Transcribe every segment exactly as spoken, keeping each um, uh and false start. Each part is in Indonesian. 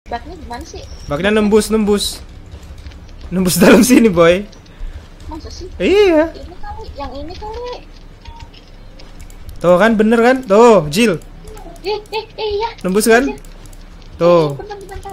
Bugnya gimana sih? Bugnya nembus, nembus. Nembus dalam sini, boy. Masa sih? Iya. Ini kali, yang ini kali. Tuh kan bener kan? Tuh, Jill. Eh, eh, eh, iya. Nembus kan? Tuh. Bentar, bentar.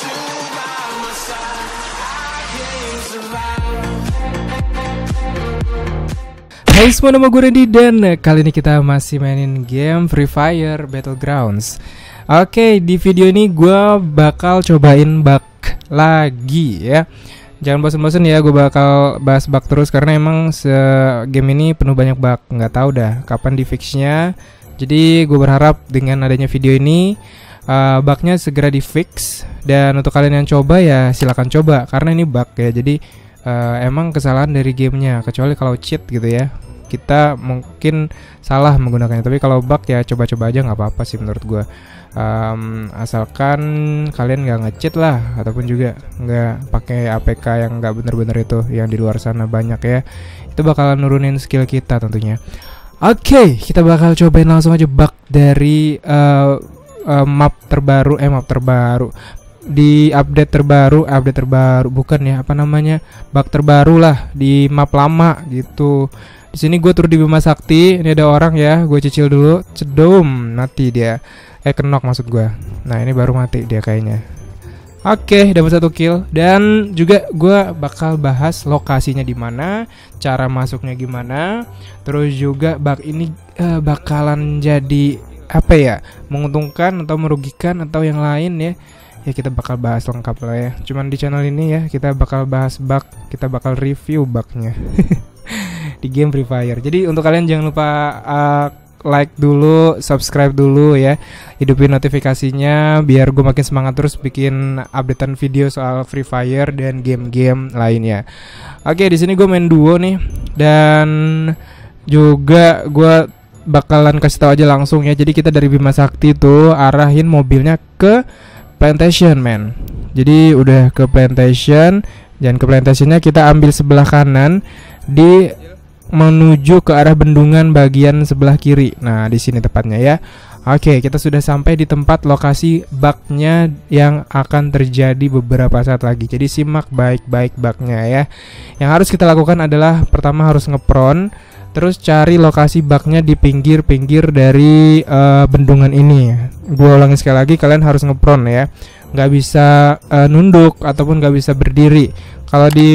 Hai semua, nama gue Randy dan kali ini kita masih mainin game Free Fire Battlegrounds. Oke, di video ini gue bakal cobain bug lagi ya. Jangan bosan-bosan ya, gue bakal bahas bug terus karena emang game ini penuh banyak bug. Nggak tahu dah kapan di fixnya. Jadi gue berharap dengan adanya video ini uh, bugnya segera di fix. Dan untuk kalian yang coba ya silakan coba karena ini bug ya. Jadi uh, emang kesalahan dari gamenya, kecuali kalau cheat gitu ya, kita mungkin salah menggunakannya. Tapi kalau bug ya coba-coba aja, nggak apa-apa sih menurut gue. Um, asalkan kalian nggak nge-cheat lah, ataupun juga nggak pakai A P K yang nggak bener-bener itu, yang di luar sana banyak ya. Itu bakalan nurunin skill kita tentunya. Oke, okay, kita bakal cobain langsung aja bug dari uh, uh, map terbaru, eh map terbaru di update terbaru, update terbaru bukan ya, apa namanya, bug terbaru lah di map lama gitu. Di sini gue turun di Bima Sakti, ini ada orang ya, gue cicil dulu, cedom, mati dia, eh kenok maksud gue. Nah ini baru mati dia kayaknya. Oke, dapat satu kill dan juga gue bakal bahas lokasinya di mana, cara masuknya gimana, terus juga bug ini uh, bakalan jadi apa ya, menguntungkan atau merugikan atau yang lain ya. Ya kita bakal bahas lengkap lah ya. Cuman di channel ini ya kita bakal bahas bug, kita bakal review bugnya di game Free Fire. Jadi untuk kalian jangan lupa uh, like dulu, subscribe dulu ya, hidupin notifikasinya biar gue makin semangat terus bikin updatean video soal Free Fire dan game-game lainnya. Oke, di sini gue main duo nih dan juga gue bakalan kasih tahu aja langsung ya. Jadi kita dari Bima Sakti tuh arahin mobilnya ke plantation man. Jadi udah ke plantation, dan ke plantationnya kita ambil sebelah kanan di menuju ke arah bendungan bagian sebelah kiri. Nah di sini tepatnya ya. Oke, kita sudah sampai di tempat lokasi bugnya yang akan terjadi beberapa saat lagi. Jadi simak baik-baik bugnya ya. Yang harus kita lakukan adalah pertama harus ngepron, terus cari lokasi bugnya di pinggir-pinggir dari uh, bendungan ini. Gue ulangi sekali lagi, kalian harus ngepron ya, nggak bisa uh, nunduk ataupun nggak bisa berdiri. Kalau di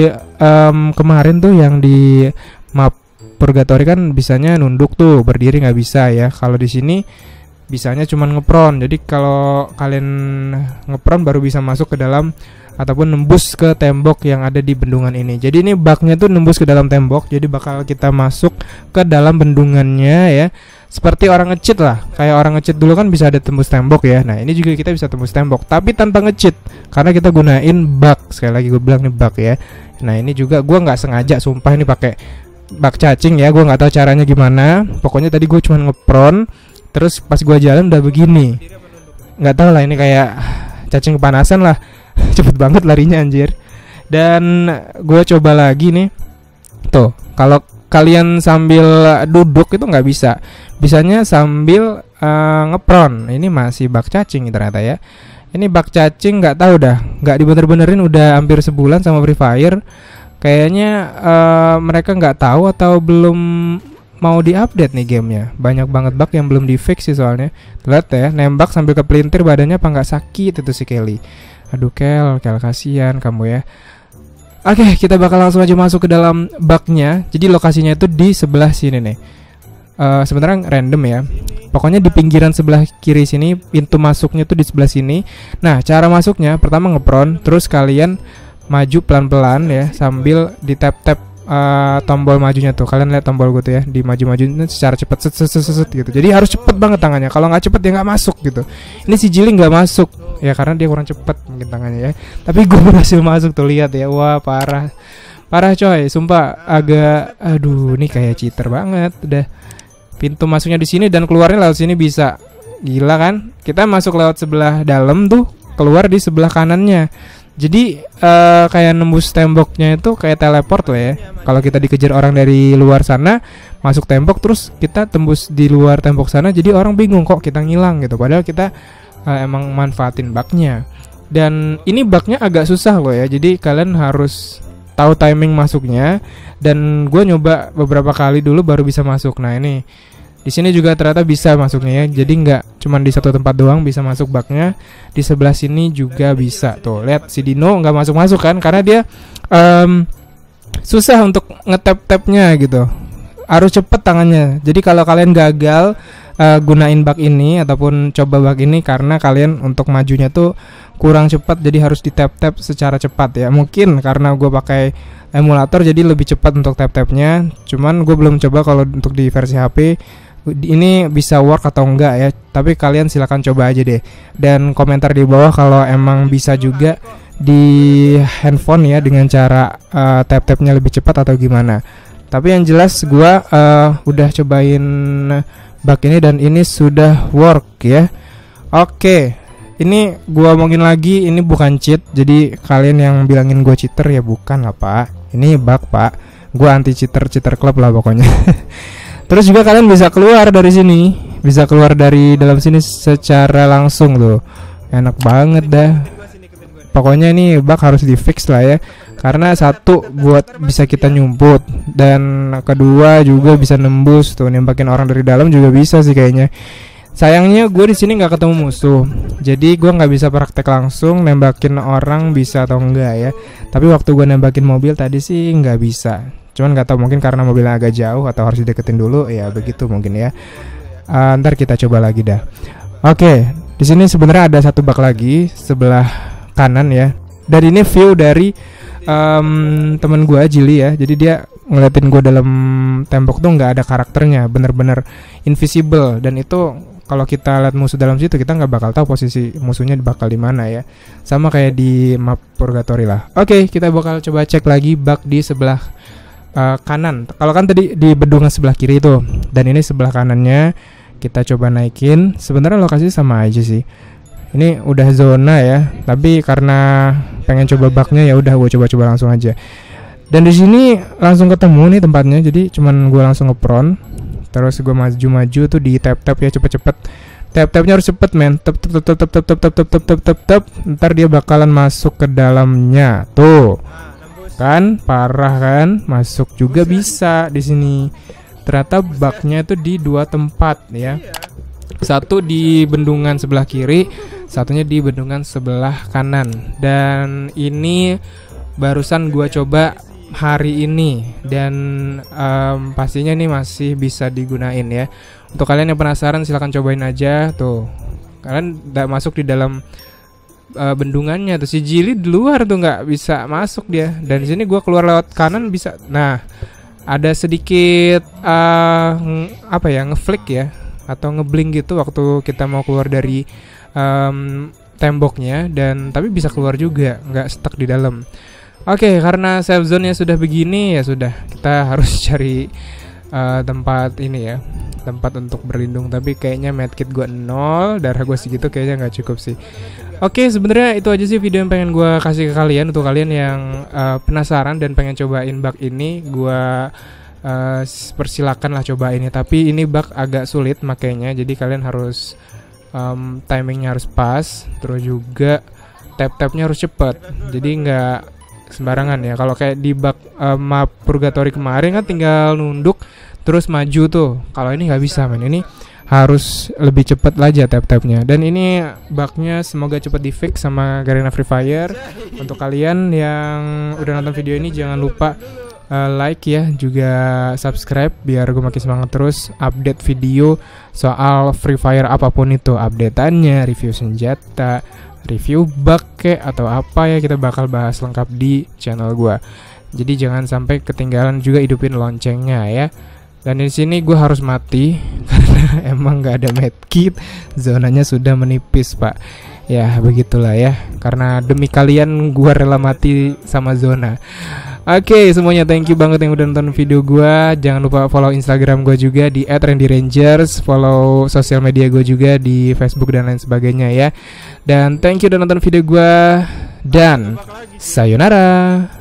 um, kemarin tuh yang di map Purgatory kan bisanya nunduk tuh, berdiri nggak bisa ya. Kalau di sini bisanya cuman ngepron. Jadi kalau kalian ngepron baru bisa masuk ke dalam ataupun nembus ke tembok yang ada di bendungan ini. Jadi ini bugnya tuh nembus ke dalam tembok. Jadi bakal kita masuk ke dalam bendungannya ya. Seperti orang nge-cheat lah. Kayak orang nge-cheat dulu kan bisa ada tembus tembok ya. Nah ini juga kita bisa tembus tembok, tapi tanpa nge-cheat, karena kita gunain bug. Sekali lagi gue bilang nih bug ya. Nah ini juga gue nggak sengaja, sumpah ini pakai bug cacing ya. Gue nggak tahu caranya gimana. Pokoknya tadi gue cuma ngepron, terus pas gue jalan udah begini. Nggak tahu lah, ini kayak cacing kepanasan lah. Cepet banget larinya anjir. Dan gue coba lagi nih. Tuh, kalau kalian sambil duduk itu nggak bisa. Bisanya sambil uh, ngepron. Ini masih bug cacing ternyata ya. Ini bug cacing, nggak tahu dah. Nggak dibener-benerin udah hampir sebulan sama Free Fire. Kayaknya uh, mereka nggak tahu atau belum mau diupdate nih gamenya. Banyak banget bug yang belum di fix sih soalnya. Lihat ya, nembak sambil kepelintir badannya, apa nggak sakit itu si Kelly. Aduh Kel, Kel kasihan kamu ya. Oke, kita bakal langsung aja masuk ke dalam bugnya. Jadi lokasinya itu di sebelah sini nih. Uh, sebenarnya random ya. Pokoknya di pinggiran sebelah kiri sini, pintu masuknya tuh di sebelah sini. Nah, cara masuknya pertama ngepron, terus kalian maju pelan-pelan ya, sambil di tap-tap uh, tombol majunya tuh. Kalian lihat tombol gue tuh ya, di maju-majuin secara cepet set, set, set, set, gitu. Jadi harus cepet banget tangannya. Kalau nggak cepet ya nggak masuk gitu. Ini si Jilly nggak masuk ya karena dia kurang cepet mungkin tangannya ya. Tapi gue berhasil masuk tuh, lihat ya. Wah parah, parah coy. Sumpah agak, aduh ini kayak cheater banget. Udah pintu masuknya di sini dan keluarnya lewat sini bisa. Gila kan? Kita masuk lewat sebelah dalam tuh, keluar di sebelah kanannya. Jadi uh, kayak nembus temboknya itu kayak teleport lah ya. Kalau kita dikejar orang dari luar sana, masuk tembok terus kita tembus di luar tembok sana, jadi orang bingung kok kita ngilang gitu. Padahal kita uh, emang manfaatin bugnya. Dan ini bugnya agak susah loh ya. Jadi kalian harus tahu timing masuknya. Dan gue nyoba beberapa kali dulu baru bisa masuk. Nah ini di sini juga ternyata bisa masuknya ya. Jadi nggak cuman di satu tempat doang bisa masuk bugnya. Di sebelah sini juga bisa. Tuh lihat si Dino nggak masuk-masuk kan, karena dia um, susah untuk ngetap-tapnya gitu. Harus cepet tangannya. Jadi kalau kalian gagal uh, gunain bug ini ataupun coba bug ini karena kalian untuk majunya tuh kurang cepat, jadi harus di tap-tap secara cepat ya. Mungkin karena gue pakai emulator jadi lebih cepat untuk tap-tapnya. Cuman gue belum coba kalau untuk di versi H P ini bisa work atau enggak ya. Tapi kalian silahkan coba aja deh. Dan komentar di bawah kalau emang bisa juga di handphone ya dengan cara uh, tap-tapnya lebih cepat atau gimana. Tapi yang jelas gue uh, udah cobain bug ini dan ini sudah work ya. Oke, ini gue omongin lagi, ini bukan cheat. Jadi kalian yang bilangin gue cheater ya bukan lah pak. Ini bug pak. Gue anti cheater, cheater club lah pokoknya. Terus juga kalian bisa keluar dari sini, bisa keluar dari dalam sini secara langsung tuh. Enak banget dah. Pokoknya ini bug harus di fix lah ya. Karena satu buat bisa kita nyumput, dan kedua juga bisa nembus tuh, nembakin orang dari dalam juga bisa sih kayaknya. Sayangnya gue di sini nggak ketemu musuh, jadi gue nggak bisa praktek langsung nembakin orang bisa atau enggak ya. Tapi waktu gue nembakin mobil tadi sih nggak bisa. Cuman nggak tahu mungkin karena mobilnya agak jauh atau harus dideketin dulu ya, begitu mungkin ya. Uh, ntar kita coba lagi dah. Oke, di sini sebenarnya ada satu bug lagi sebelah kanan ya. Dan ini view dari um, temen gue Jili ya. Jadi dia ngeliatin gue dalam tembok tuh nggak ada karakternya, bener-bener invisible. Dan itu kalau kita lihat musuh dalam situ kita nggak bakal tahu posisi musuhnya bakal di mana ya. Sama kayak di map Purgatory lah. Oke, kita bakal coba cek lagi bug di sebelah uh, kanan. Kalau kan tadi di bendungan sebelah kiri itu, dan ini sebelah kanannya kita coba naikin. Sebenarnya lokasi sama aja sih. Ini udah zona ya, tapi karena pengen coba bugnya ya udah gue coba-coba langsung aja. Dan di sini langsung ketemu nih tempatnya, jadi cuman gue langsung ngepron. Terus gue maju-maju tuh di tap-tap ya, cepet-cepet. Tap-tapnya harus cepet men. Tap tap tap tap tap tap tap tap tap tap tap tap. Ntar dia bakalan masuk ke dalamnya. Tuh. Kan parah kan? Masuk juga bisa di sini. Ternyata bugnya itu di dua tempat ya. Satu di bendungan sebelah kiri, satunya di bendungan sebelah kanan. Dan ini barusan gua coba hari ini, dan um, pastinya ini masih bisa digunain ya. Untuk kalian yang penasaran silahkan cobain aja. Tuh, kalian udah masuk di dalam uh, bendungannya. Tuh si Jili di luar tuh nggak bisa masuk dia. Dan di sini gua keluar lewat kanan bisa. Nah, ada sedikit uh, apa ya, ngeflick ya, atau ngeblink gitu waktu kita mau keluar dari um, temboknya. Dan tapi bisa keluar juga, nggak stuck di dalam. Oke, karena safe zone-nya sudah begini ya sudah, kita harus cari uh, tempat ini ya, tempat untuk berlindung. Tapi kayaknya medkit gue nol, darah gue segitu kayaknya nggak cukup sih. Oke, sebenarnya itu aja sih video yang pengen gue kasih ke kalian. Untuk kalian yang uh, penasaran dan pengen cobain bug ini, gue uh, persilakan lah coba ini. Tapi ini bug agak sulit makanya, jadi kalian harus um, timingnya harus pas, terus juga tap-tapnya harus cepet. Jadi nggak sembarangan ya. Kalau kayak di bug uh, map Purgatory kemarin kan tinggal nunduk terus maju tuh. Kalau ini nggak bisa men, ini harus lebih cepat aja tap-tapnya. Dan ini bugnya semoga cepat di fix sama Garena Free Fire. Untuk kalian yang udah nonton video ini jangan lupa uh, like ya, juga subscribe biar gue makin semangat terus update video soal Free Fire apapun itu, updateannya, review senjata, review bug kek atau apa ya, kita bakal bahas lengkap di channel gua. Jadi jangan sampai ketinggalan, juga hidupin loncengnya ya. Dan di sini gua harus mati karena emang nggak ada medkit, zonanya sudah menipis pak. Ya begitulah ya, karena demi kalian gua rela mati sama zona. Oke, okay, semuanya thank you banget yang udah nonton video gua. Jangan lupa follow Instagram gua juga di et randy rangers, follow sosial media gua juga di Facebook dan lain sebagainya ya. Dan thank you udah nonton video gua, dan sayonara.